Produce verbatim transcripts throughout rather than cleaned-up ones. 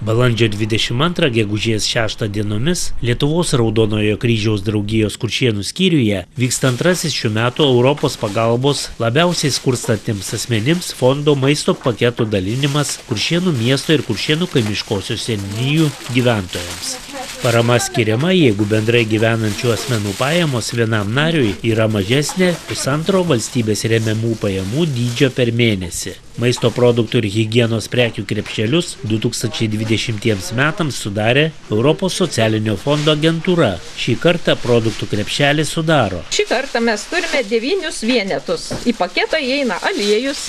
Balandžio dvidešimt antrą gegužės šeštą dienomis Lietuvos Raudonojo kryžiaus draugijos Kuršėnų skyriuje vyksta antrasis šių metų Europos pagalbos labiausiai skurstantiems asmenims fondo maisto paketų dalinimas Kuršėnų miesto ir Kuršėnų kaimiškosios seniūnijų gyventojams. Parama skiriama, jeigu bendrai gyvenančių asmenų pajamos vienam nariui yra mažesnė pusantro valstybės remiamų pajamų dydžio per mėnesį. Maisto produktų ir higienos prekių krepšelius du tūkstančiai dvidešimtiems metams sudarė Europos socialinio fondo agentūra. Šį kartą produktų krepšelį sudaro. Šį kartą mes turime devynius vienetus. Į paketą įeina aliejus,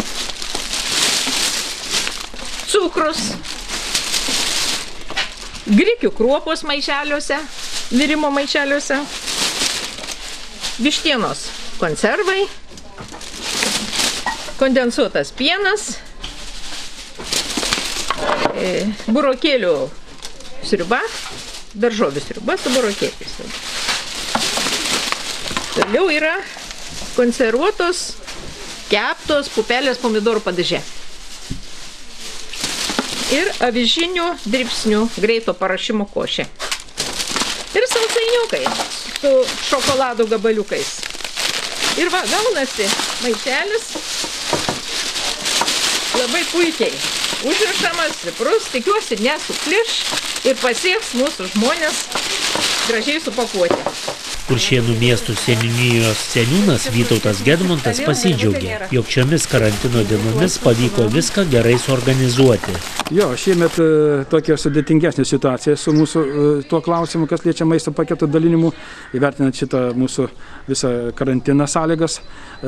cukrus, grikių kruopos maišeliuose, virimo maišeliuose, vištienos konservai, kondensuotas pienas, burokėlių sriuba, daržovių sriuba su burokėliais. Toliau yra konservuotos, keptos pupelės pomidorų padaže. Ir avižinių dribsnių greito paruošimo košė. Ir sausainiukai su šokolado gabaliukais. Ir va, gaunasi maišelis labai puikiai. Užrišamas, stiprus, tikiuosi nesupliš ir pasieks mūsų žmonės gražiai supakuoti. Kuršėnų miestų seniūnijos seniūnas Vytautas Gedmontas pasidžiaugė, jog šiomis karantino dienomis pavyko viską gerai suorganizuoti. Jo, šiemet tokia sudėtingesnė situacija su mūsų tuo klausimu, kas liečia maisto paketų dalinimu, įvertinant šitą mūsų visą karantiną sąlygas.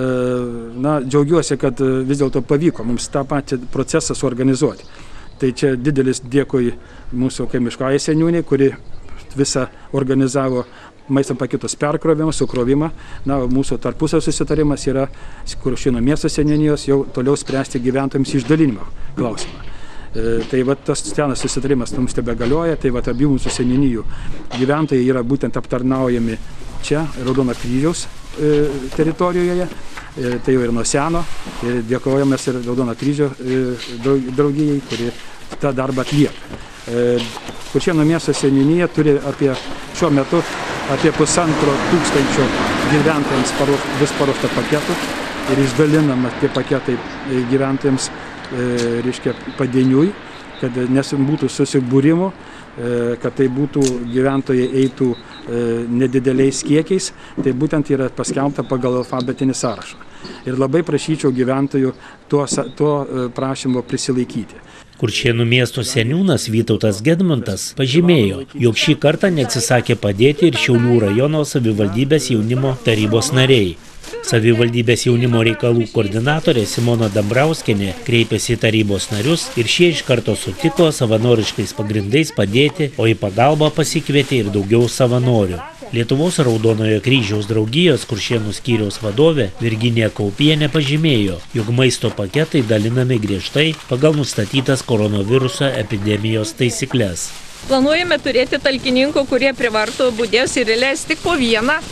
Na, džiaugiuosi, kad vis dėlto pavyko mums tą patį procesą suorganizuoti. Tai čia didelis dėkui mūsų kaimiškajai seniūnei, kuri visą organizavo maisto paketus perkrovimą, sukrovimą. Na, mūsų tarpusavio susitarimas yra Kuršėnų miesto seniūnijos jau toliau spręsti gyventojams išdalinimo klausimą. E, tai va, tas senas susitarimas mums tebegalioja, tai va, abiejų mūsų seniūnijų gyventojai yra būtent aptarnaujami čia, Raudono kryžiaus e, teritorijoje. E, tai jau ir nuo seno. Ir dėkojame ir Raudono kryžio e, draugijai, kuri tą darbą atlieka. E, Kuršėnų miesto seniūnija turi apie šiuo metu apie pusantro tūkstančio gyventojams vis paruoštą paketų ir išdalinama tie paketai gyventojams e, reiškia padieniui, kad nesibūtų susibūrimų, e, kad tai būtų gyventojai eitų e, nedideliais kiekiais, tai būtent yra paskelbta pagal alfabetinį sąrašą. Ir labai prašyčiau gyventojų tuo, tuo prašymo prisilaikyti. Kuršėnų miesto seniūnas Vytautas Gedmontas pažymėjo, jog šį kartą neatsisakė padėti ir Šiaulių rajono savivaldybės jaunimo tarybos nariai. Savivaldybės jaunimo reikalų koordinatorė Simona Dambrauskienė kreipėsi į tarybos narius ir šie iš karto sutiko savanoriškais pagrindais padėti, o į pagalbą pasikvietė ir daugiau savanorių. Lietuvos Raudonojo kryžiaus draugijos Kuršėnų skyriaus vadovė Virginija Kaupienė pažymėjo, jog maisto paketai dalinami griežtai pagal nustatytas koronaviruso epidemijos taisykles. Planuojame turėti talkininkų, kurie privartų budės ir įleis tik po vieną.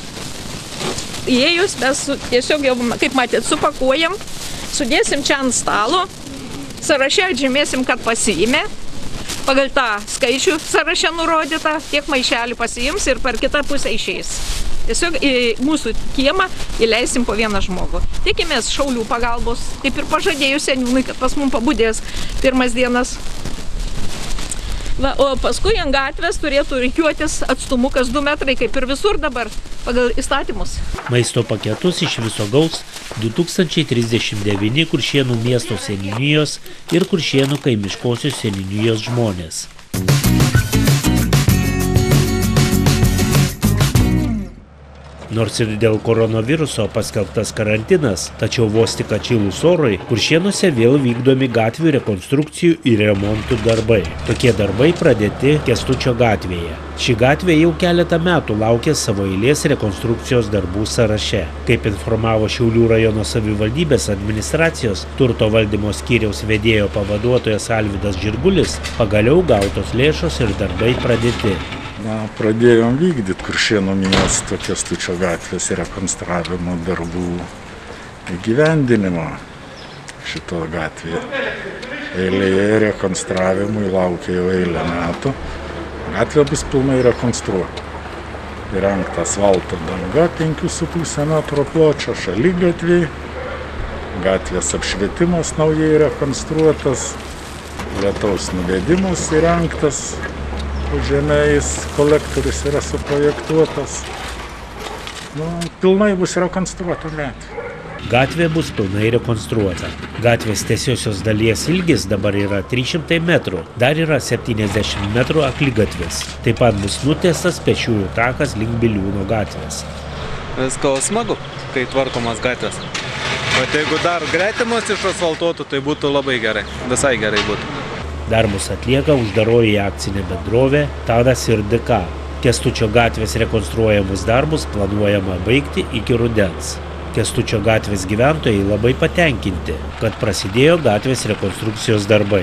Įėjus mes tiesiog jau, kaip matėt, supakuojam, sudėsim čia ant stalo, sąraše atžymėsim, kad pasiėmė. Pagal tą skaičių sąraše nurodytą, tiek maišelį pasiims ir per kitą pusę išeis. Tiesiog į mūsų kiemą įleisim po vieną žmogų. Tikimės šaulių pagalbos, kaip ir pažadėjus seniūnui, kad pas mums pabudės pirmas dienas. Va, o paskui ant gatvės turėtų rikiuotis atstumu kas du metrai, kaip ir visur dabar, pagal įstatymus. Maisto paketus iš viso gaus du tūkstančiai trisdešimt devyni Kuršėnų miesto seniūnijos ir Kuršėnų kaimiškosios seniūnijos žmonės. Nors ir dėl koronaviruso paskelbtas karantinas, tačiau vos tik atšilus orui, Kuršėnuose vėl vykdomi gatvių rekonstrukcijų ir remontų darbai. Tokie darbai pradėti Kęstučio gatvėje. Ši gatvė jau keletą metų laukia savo eilės rekonstrukcijos darbų sąraše. Kaip informavo Šiaulių rajono savivaldybės administracijos turto valdymo skyriaus vedėjo pavaduotojas Alvydas Žirgulis, pagaliau gautos lėšos ir darbai pradėti. Na, pradėjom vykdyti Kuršėnų miesto Kęstučio gatvės rekonstravimo darbų įgyvendinimo šito gatvėje. eilėje rekonstravimui laukia jau eilę metų. Gatvė bus pilnai rekonstruota. Įrengta asfalto danga penkių su puse metro pločio, šaligatviai, gatvės apšvietimas naujai rekonstruotas, lietaus nuvedimas įrengtas, žemėjais kolektorius yra suprojektuotas. Nu, pilnai bus rekonstruota gatvė. Gatvė bus pilnai rekonstruota. Gatvės tiesiosios dalies ilgis dabar yra trys šimtai metrų, dar yra septyniasdešimt metrų akligatvis. Taip pat bus nutiestas pėsčiųjų takas link Biliūno gatvės. Viskas smagu, kai tvarkomas gatvės. O jeigu dar gretimas išasfaltuotų, tai būtų labai gerai, visai gerai būtų. Darbus atlieka uždaroji akcinė bendrovė Tadas ir D K. Kęstučio gatvės rekonstruojamus darbus planuojama baigti iki rudens. Kęstučio gatvės gyventojai labai patenkinti, kad prasidėjo gatvės rekonstrukcijos darbai.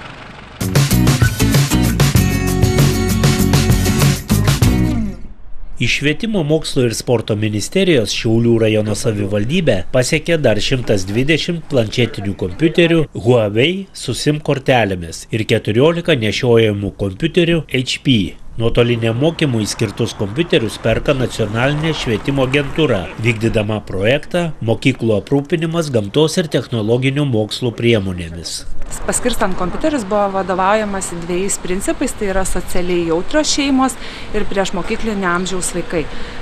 Iš Švietimo, mokslo ir sporto ministerijos Šiaulių rajono savivaldybė pasiekė dar šimtas dvidešimt planšetinių kompiuterių Huawei su SIM kortelėmis ir keturiolika nešiojamų kompiuterių H P. Nuotoliniam mokymui skirtus kompiuterius perka Nacionalinė švietimo agentūra, vykdydama projektą Mokyklų aprūpinimas gamtos ir technologinių mokslų priemonėmis. Paskirstant kompiuterius buvo vadovaujamasi dviejais principais, tai yra socialiai jautrios šeimos ir priešmokyklinio amžiaus vaikai.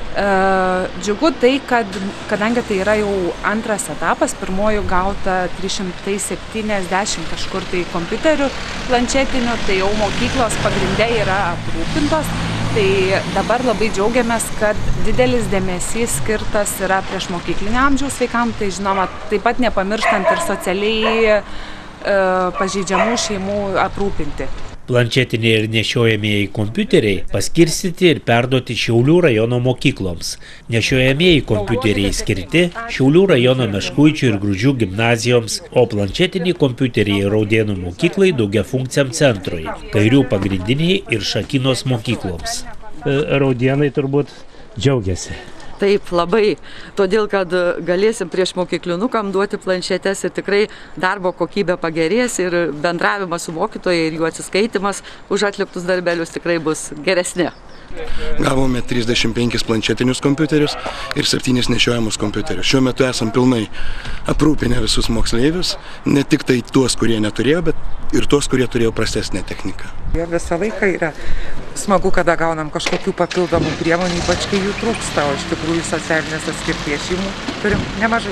Džiugu tai, kad kadangi tai yra jau antras etapas, pirmojų gauta trys šimtai septyniasdešimt kažkur tai kompiuterių planšetinių, tai jau mokyklos pagrinde yra aprūpintos. Tai dabar labai džiaugiamės, kad didelis dėmesys skirtas yra priešmokyklinio amžiaus vaikams, tai žinoma, taip pat nepamirštant ir socialiai pažeidžiamų šeimų aprūpinti. Planšetiniai ir nešiojamieji kompiuteriai paskirstyti ir perduoti Šiaulių rajono mokykloms. Nešiojamieji kompiuteriai skirti Šiaulių rajono Meškuičių ir Grūdžių gimnazijoms, o planšetiniai kompiuteriai Raudėnų mokyklai daugiafunkciam centrui, Kairių pagrindiniai ir Šakynos mokykloms. Raudėnai turbūt džiaugiasi. Taip, labai. Todėl, kad galėsim prieš mokyklinukam duoti planšetes ir tikrai darbo kokybė pagerės ir bendravimas su mokytojai ir jų atsiskaitimas už atliktus darbelius tikrai bus geresni. Gavome trisdešimt penkis planšetinius kompiuterius ir septynis nešiojamus kompiuterius. Šiuo metu esam pilnai aprūpinę visus moksleivius, ne tik tai tuos, kurie neturėjo, bet ir tuos, kurie turėjo prastesnę techniką. Visą laiką yra smagu, kada gaunam kažkokių papildomų priemonių, ypač kai jų trūksta, o iš tikrųjų socialinės atskirties šeimų turim nemažai.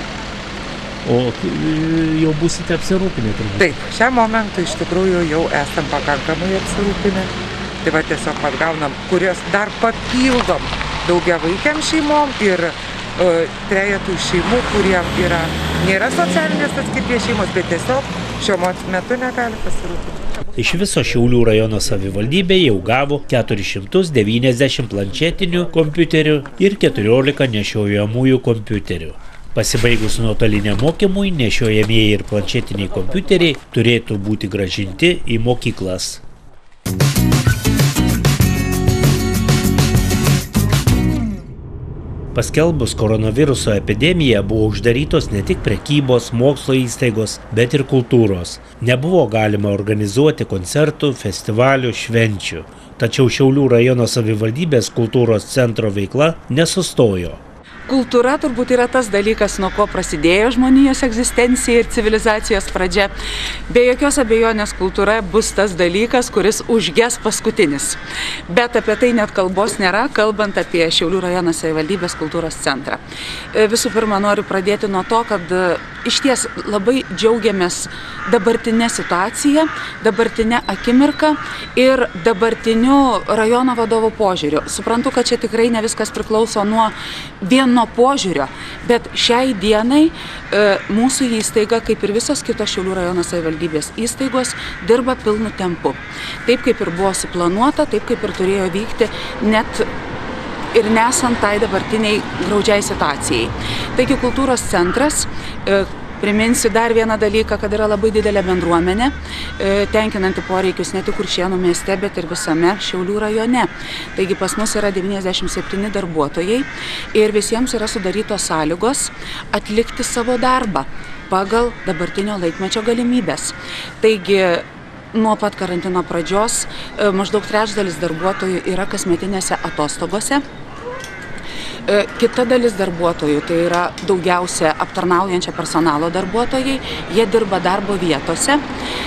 O jau būsite apsirūpinę turbūt? Taip, šiam momentui iš tikrųjų jau esam pakankamai apsirūpinę. Tai va tiesiog atgaunam, kurios dar papildom daugiavaikiam šeimom ir e, trejetų šeimų, kuriem yra, nėra socialinės atskirties šeimos, bet tiesiog šiuo metu negali pasirūpinti. Iš viso Šiaulių rajono savivaldybė jau gavo keturis šimtus devyniasdešimt planšetinių kompiuterių ir keturiolika nešiojamųjų kompiuterių. Pasibaigus nuotoliniam mokymui, nešiojamieji ir planšetiniai kompiuteriai turėtų būti grąžinti į mokyklas. Paskelbus koronaviruso epidemiją buvo uždarytos ne tik prekybos, mokslo įstaigos, bet ir kultūros. Nebuvo galima organizuoti koncertų, festivalių, švenčių. Tačiau Šiaulių rajono savivaldybės kultūros centro veikla nesustojo. Kultūra turbūt yra tas dalykas, nuo ko prasidėjo žmonijos egzistencija ir civilizacijos pradžia. Be jokios abejonės kultūra bus tas dalykas, kuris užges paskutinis. Bet apie tai net kalbos nėra, kalbant apie Šiaulių rajono savivaldybės kultūros centrą. Visų pirma, noriu pradėti nuo to, kad iš ties labai džiaugiamės dabartinę situaciją, dabartinę akimirką ir dabartiniu rajono vadovo požiūriu. Suprantu, kad čia tikrai ne viskas priklauso nuo vieno nuo požiūrio, bet šiai dienai e, mūsų įstaiga, kaip ir visos kitos Šiaulių rajono savivaldybės įstaigos, dirba pilnu tempu. Taip kaip ir buvo suplanuota, taip kaip ir turėjo vykti, net ir nesant tai dabartiniai graudžiai situacijai. Taigi kultūros centras, e, Priminsiu dar vieną dalyką, kad yra labai didelė bendruomenė, tenkinanti poreikius ne tik Kuršėnų mieste, bet ir visame Šiaulių rajone. Taigi pas mus yra devyniasdešimt septyni darbuotojai ir visiems yra sudarytos sąlygos atlikti savo darbą pagal dabartinio laikmečio galimybės. Taigi nuo pat karantino pradžios maždaug trečdalis darbuotojų yra kasmetinėse atostogose. Kita dalis darbuotojų, tai yra daugiausia aptarnaujančio personalo darbuotojai, jie dirba darbo vietose.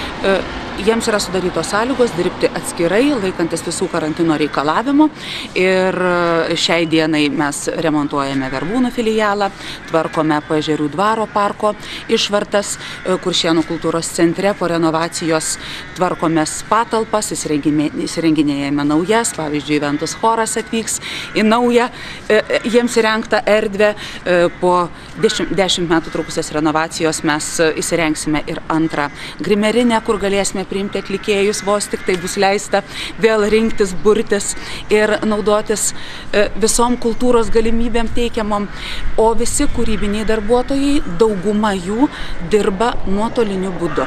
Jiems yra sudarytos sąlygos dirbti atskirai, laikantis visų karantino reikalavimų. Ir šiai dienai mes remontuojame Verbūnų filialą, tvarkome Paežerių dvaro parko išvartas, Kuršėnų kultūros centre po renovacijos tvarkomės patalpas, įsirenginėjame naujas, pavyzdžiui, Ventus choras atvyks į naują jiems įrengtą erdvę. Po dešimt metų trukusios renovacijos mes įsirengsime ir antrą grimerinę, kur galėsime priimti atlikėjus, vos tik tai bus leista vėl rinktis, burtis ir naudotis visom kultūros galimybėm teikiamom. O visi kūrybiniai darbuotojai, dauguma jų dirba nuotoliniu būdu.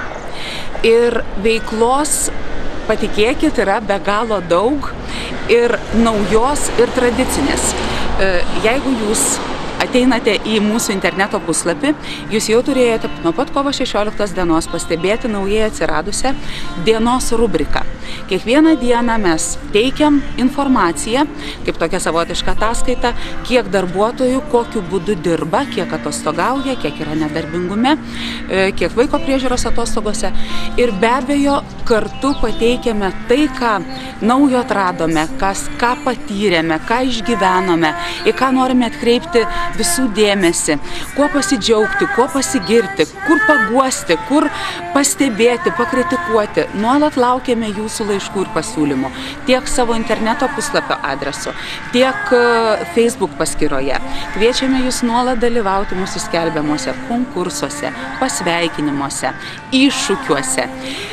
Ir veiklos, patikėkit, yra be galo daug ir naujos, ir tradicinės. Jeigu jūs ateinate į mūsų interneto puslapį, jūs jau turėjote nuo pat kovo šešioliktos dienos pastebėti naujai atsiradusią dienos rubriką. Kiekvieną dieną mes teikiam informaciją, kaip tokia savotiška ataskaita, kiek darbuotojų, kokiu būdu dirba, kiek atostogauja, kiek yra nedarbingume, kiek vaiko priežiūros atostogose. Ir be abejo, kartu pateikiame tai, ką naujo atradome, kas, ką patyrėme, ką išgyvenome, į ką norime atkreipti visų dėmesį, kuo pasidžiaugti, kuo pasigirti, kur paguosti, kur pastebėti, pakritikuoti. Nuolat laukiame jūsų laiškų ir pasiūlymų, tiek savo interneto puslapio adresu, tiek Facebook paskyroje. Kviečiame jūs nuolat dalyvauti mūsų skelbiamuose konkursuose, pasveikinimuose, iššūkiuose.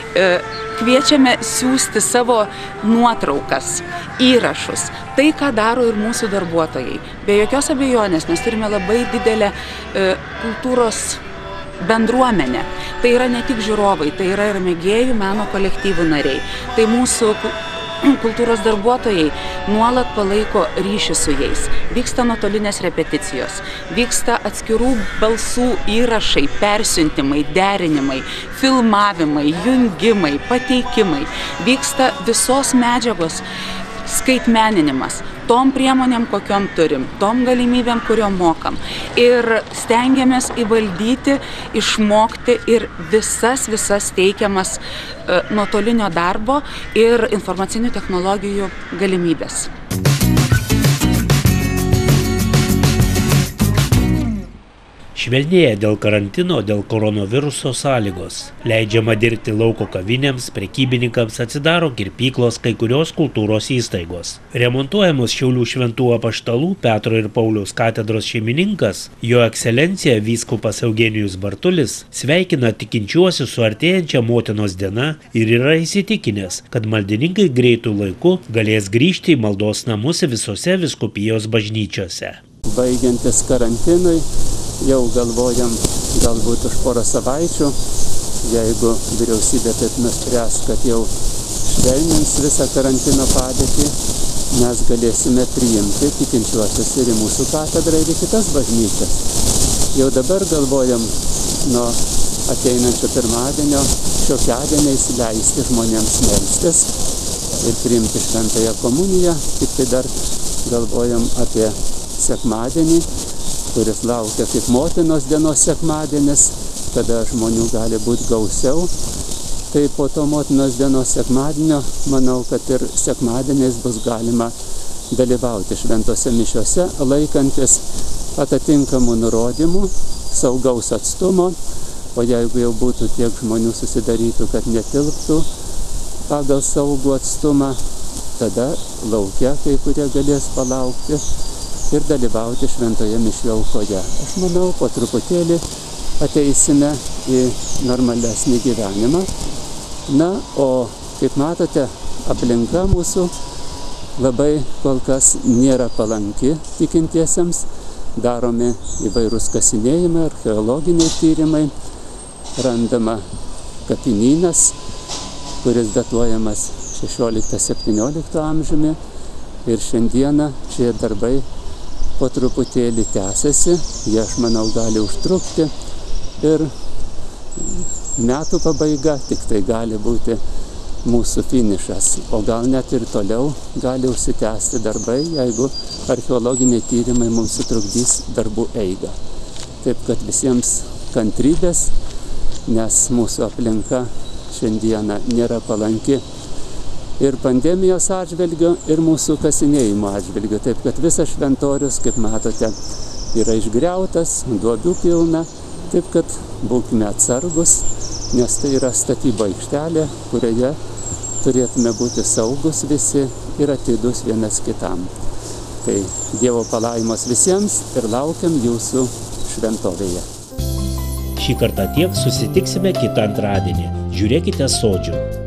Kviečiame siųsti savo nuotraukas, įrašus, tai, ką daro ir mūsų darbuotojai. Be jokios abejonės mes turime labai didelę e, kultūros bendruomenę. Tai yra ne tik žiūrovai, tai yra ir mėgėjų meno kolektyvų nariai. Tai mūsų kultūros darbuotojai nuolat palaiko ryšį su jais. Vyksta nuotolinės repeticijos, vyksta atskirų balsų įrašai, persiuntimai, derinimai, filmavimai, jungimai, pateikimai. Vyksta visos medžiagos skaitmeninimas, tom priemonėm, kokiom turim, tom galimybėm, kuriom mokam. Ir stengiamės įvaldyti, išmokti ir visas, visas teikiamas e, nuotolinio darbo ir informacinių technologijų galimybės. Švelnėja dėl karantino, dėl koronaviruso sąlygos. Leidžiama dirbti lauko kavinėms, prekybininkams, atsidaro kirpyklos, kai kurios kultūros įstaigos. Remontuojamos Šiaulių šventų apaštalų Petro ir Pauliaus katedros šeimininkas, jo ekscelencija vyskupas Eugenijus Bartulis, sveikina tikinčiuosius su artėjančia motinos diena ir yra įsitikinęs, kad maldininkai greitų laiku galės grįžti į maldos namus visose vyskupijos bažnyčiose. Baigiantis karantinui, jau galvojam galbūt už porą savaičių, jeigu vyriausybė taip nuspręs, kad jau švelnins visą karantino padėtį, mes galėsime priimti tikinčiuosius ir į mūsų katedrą ir į kitas bažnyčias. Jau dabar galvojam nuo ateinančio pirmadienio šiokiadieniais leisti žmonėms melstis ir priimti šventąją komuniją, tik tai dar galvojam apie sekmadienį, kuris laukia kaip motinos dienos sekmadienis, kada žmonių gali būti gausiau. Tai po to motinos dienos sekmadienio, manau, kad ir sekmadieniais bus galima dalyvauti šventose mišiose, laikantis atitinkamų nurodymų, saugaus atstumo, o jeigu jau būtų tiek žmonių susidarytų, kad netilptų pagal saugų atstumą, tada lauke kai kurie galės palaukti ir dalyvauti šventoje mišių aukoje. Aš manau, po truputėlį ateisime į normalesnį gyvenimą. Na, o kaip matote, aplinka mūsų labai kol kas nėra palanki tikintiesiems, daromi įvairūs kasinėjimai, archeologiniai tyrimai, randama kapinynas, kuris datuojamas šešiolikto septyniolikto amžiumi ir šiandieną šie darbai po truputėlį tęsiasi, jie, aš manau, gali užtrukti ir metų pabaiga tik tai gali būti mūsų finišas, o gal net ir toliau gali užsitęsti darbai, jeigu archeologiniai tyrimai mums sutrukdys darbų eigą. Taip kad visiems kantrybės, nes mūsų aplinka šiandieną nėra palanki ir pandemijos atžvilgiu, ir mūsų kasinėjimo atžvilgiu. Taip kad visas šventorius, kaip matote, yra išgriautas, duobių pilna, taip kad būkime atsargus, nes tai yra statybo aikštelė, kurioje turėtume būti saugus visi ir atidus vienas kitam. Tai Dievo palaimos visiems ir laukiam jūsų šventovėje. Šį kartą tiek, susitiksime kitą antradienį. Žiūrėkite Sodžių.